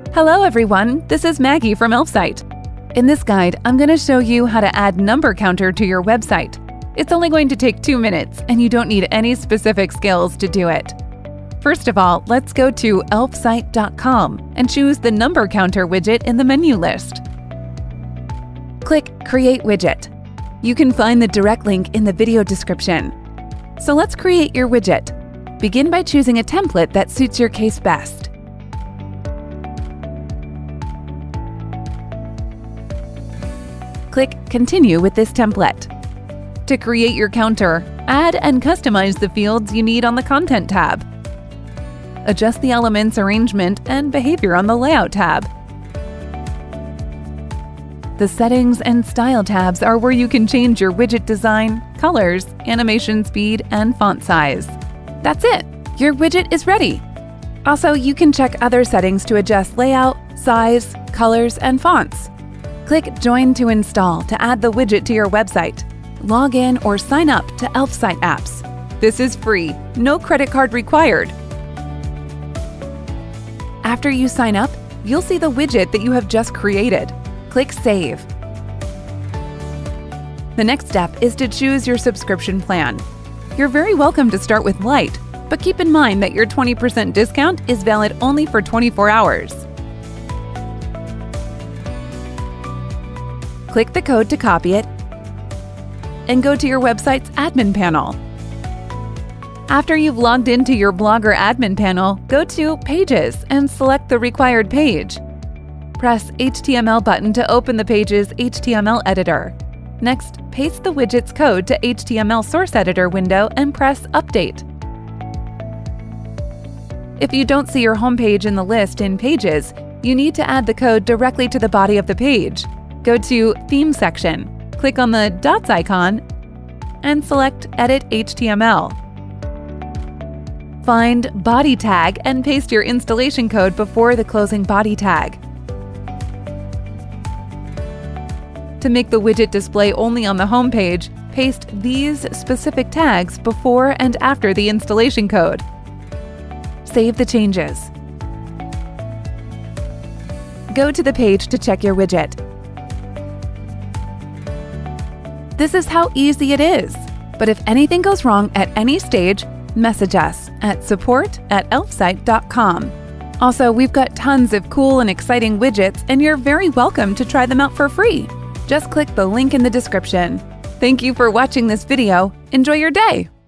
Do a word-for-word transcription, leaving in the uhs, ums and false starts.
Hello everyone, this is Maggie from Elfsight. In this guide, I'm going to show you how to add number counter to your website. It's only going to take two minutes and you don't need any specific skills to do it. First of all, let's go to elfsight dot com and choose the number counter widget in the menu list. Click Create Widget. You can find the direct link in the video description. So let's create your widget. Begin by choosing a template that suits your case best. Click Continue with this template. To create your counter, add and customize the fields you need on the Content tab. Adjust the elements arrangement and behavior on the Layout tab. The Settings and Style tabs are where you can change your widget design, colors, animation speed, and font size. That's it! Your widget is ready! Also, you can check other settings to adjust layout, size, colors, and fonts. Click Join to install to add the widget to your website. Log in or sign up to Elfsight apps. This is free, no credit card required. After you sign up, you'll see the widget that you have just created. Click Save. The next step is to choose your subscription plan. You're very welcome to start with Lite, but keep in mind that your twenty percent discount is valid only for twenty-four hours. Click the code to copy it and go to your website's admin panel. After you've logged into your Blogger admin panel, go to Pages and select the required page. Press H T M L button to open the page's H T M L editor. Next, paste the widget's code to H T M L source editor window and press Update. If you don't see your homepage in the list in Pages, you need to add the code directly to the body of the page. Go to Theme section, click on the dots icon, and select Edit H T M L. Find Body Tag and paste your installation code before the closing body tag. To make the widget display only on the home page, paste these specific tags before and after the installation code. Save the changes. Go to the page to check your widget. This is how easy it is. But if anything goes wrong at any stage, message us at support at elfsight dot com. Also, we've got tons of cool and exciting widgets, and you're very welcome to try them out for free. Just click the link in the description. Thank you for watching this video. Enjoy your day!